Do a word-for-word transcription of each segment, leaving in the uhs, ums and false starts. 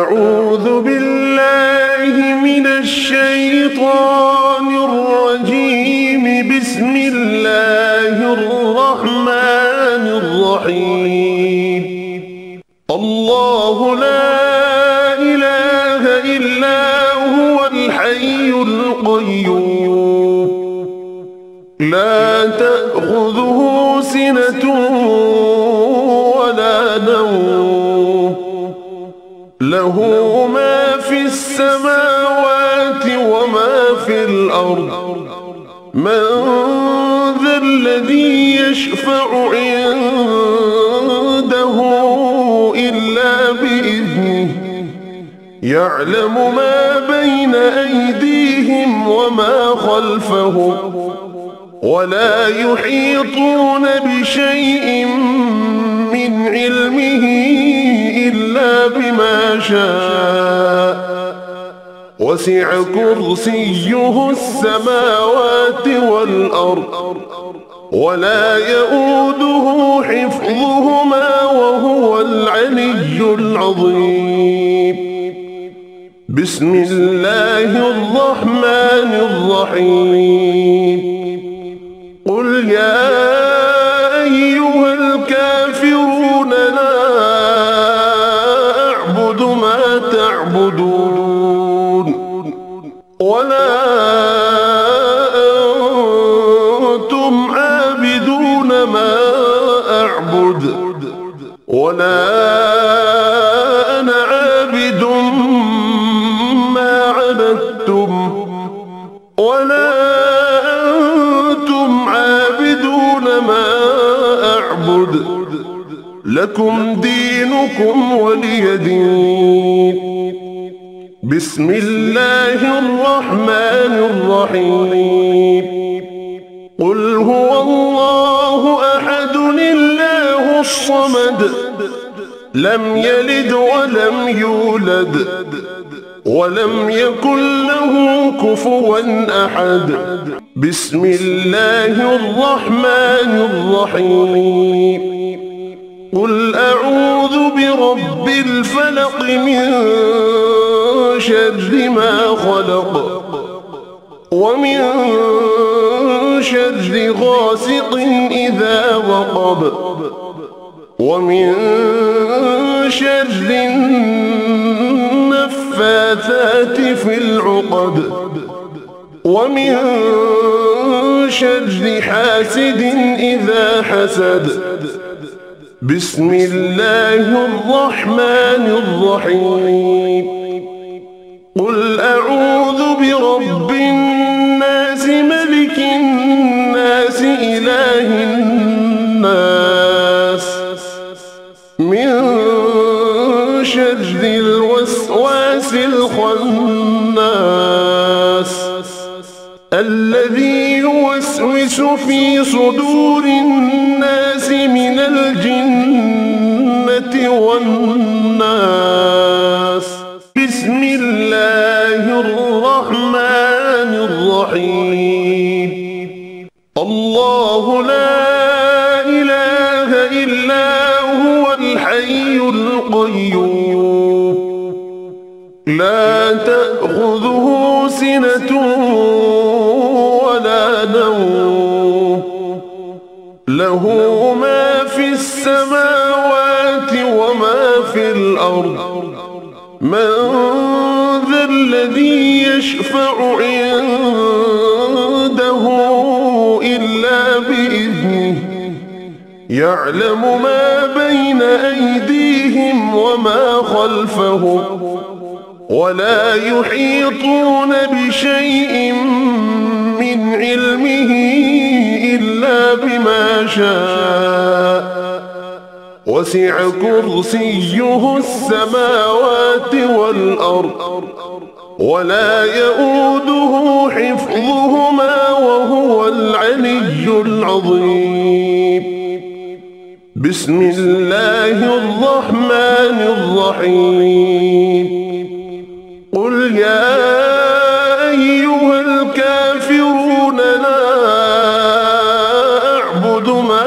أعوذ بالله من الشيطان الرجيم. بسم الله الرحمن الرحيم. الله لا إله إلا هو الحي القيوم، لا تأخذه سنة ولا نوم، له ما في السماوات وما في الأرض. من ذا الذي يشفع عنده إلا بإذنه، يعلم ما بين أيديهم وما خلفهم، ولا يحيطون بشيء من علمه إلا بما شاء، وسع كرسيه السماوات والأرض، ولا يؤوده حفظهما وهو العلي العظيم. بسم الله الرحمن الرحيم. قل يا أيها الكافرون لا أعبد ما تعبدون، ولا أنتم عابدون ما أعبد، ولا أنا عابد ما عبدتم، ولا أنتم عابدون ما أعبد. لكم دينكم ولي دين. بسم الله الرحمن الرحيم. قل هو الله أحد الله الصمد، لم يلد ولم يولد، ولم يكن له كفوا أحد. بسم الله الرحمن الرحيم. قل أعوذ برب الفلق من شر ما خلق، ومن شر غاسق إذا وقب، ومن شر النفاثات في العقد، ومن شر حاسد إذا حسد. بسم الله الرحمن الرحيم. قل أعوذ برب الناس ملك الناس إله الناس، من شر الوسواس الخناس، الذي يوسوس في صدور الناس من الجنة والناس. بسم الله الرحمن الرحيم. الله لا إله إلا هو الحي القيوم، لا تأخذه سنة ولا نوم، له ما في السماوات وما في الأرض. من ذا الذي يشفع عنده إلا بإذنه، يعلم ما بين أيديهم وما خلفهم، ولا يحيطون بشيء من علمه إلا بما شاء، وسع كرسيه السماوات والأرض، ولا يؤوده حفظهما وهو العلي العظيم. بسم الله الرحمن الرحيم. قل يا أيها الكافرون لا أعبد ما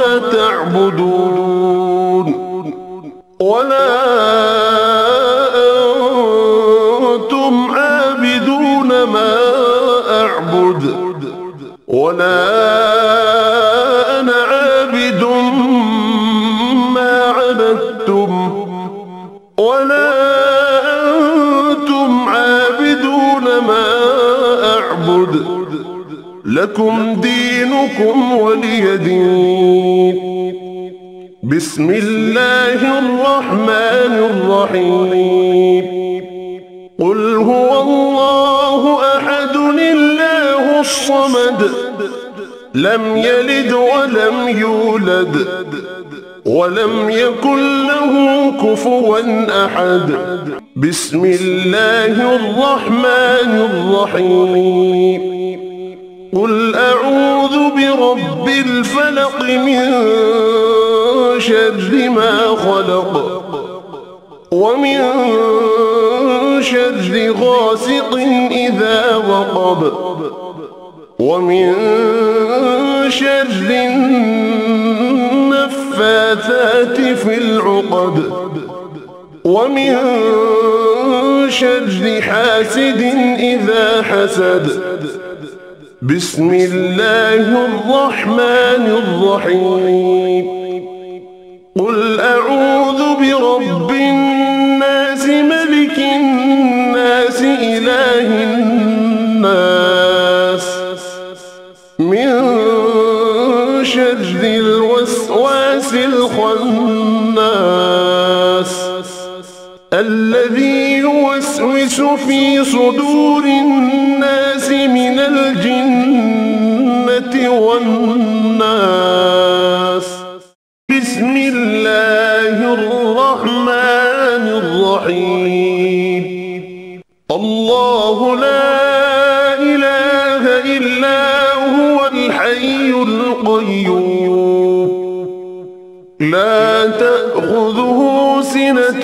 تعبدون، ولا لكم دينكم ولي دين. بسم الله الرحمن الرحيم. قل هو الله أحد الله الصمد لم يلد ولم يولد ولم يكن له كفوا أحد. بسم الله الرحمن الرحيم. قل أعوذ برب الفلق من شر ما خلق ومن شر غاسق إذا وقب ومن شر النفاثات في العقد ومن شر حاسد إذا حسد. بسم الله الرحمن الرحيم. قل أعوذ برب الناس ملك الناس إله الناس من شر الوسواس الخناس الذي يوسوس في صدور الناس من الجنة والناس. بسم الله الرحمن الرحيم. الله لا إله إلا هو الحي القيوم لا تأخذه سنة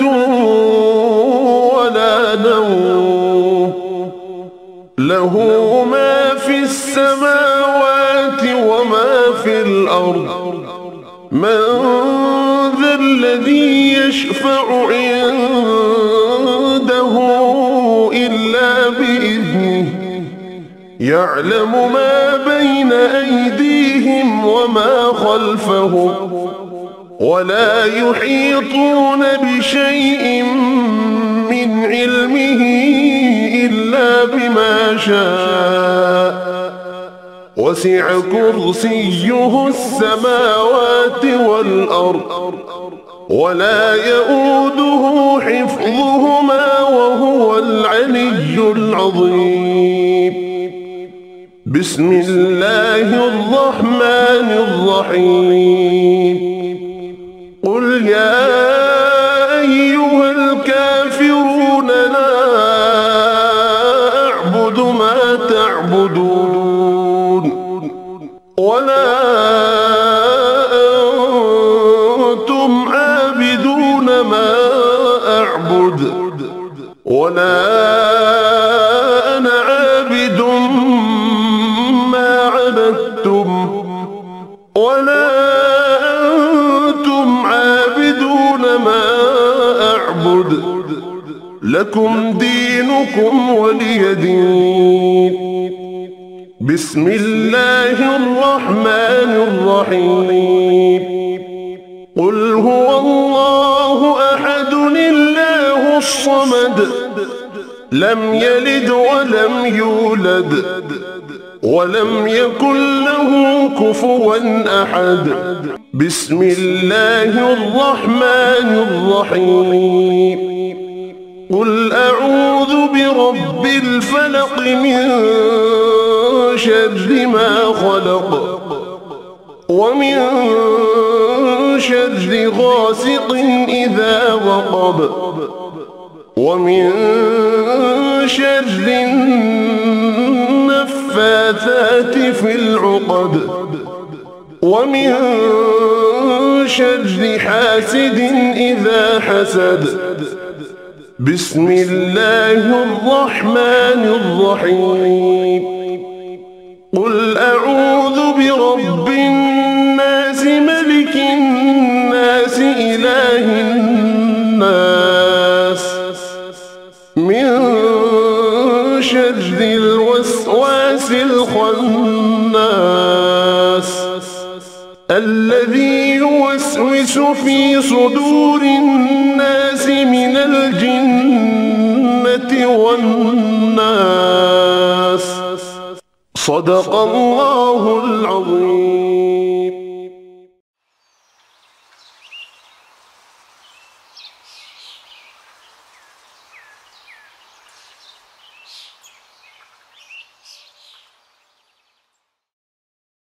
ولا نوم له ما في السماوات وما في الأرض. من ذا الذي يشفع عنده إلا بإذنه يعلم ما بين أيديهم وما خلفهم ولا يحيطون بشيء من علمه إلا بما شاء وسع كرسيه السماوات والأرض ولا يؤوده حفظهما وهو العلي العظيم. بسم الله الرحمن الرحيم. قل يا أيها الكافرون لا أعبد ما تعبدون ولا أنتم عابدون ما أعبد ولا أنا عابد ما عبدتم ولا أنتم عابدون ما أعبد لكم دينكم ولي دين. بسم الله الرحمن الرحيم. قل هو الله أحد الله الصمد لم يلد ولم يولد ولم يكن له كفوا أحد. بسم الله الرحمن الرحيم. قل أعوذ برب الفلق من شر ما خلق ومن شر غاسق إذا وقب ومن شر النفاثات في العقد ومن شر حاسد إذا حسد. بسم الله الرحمن الرحيم. قل أعوذ برب الناس ملك الناس إله الناس من شر الوسواس الخناس الذي يوسوس في صدور الناس من الجنة والناس. صدق الله العظيم.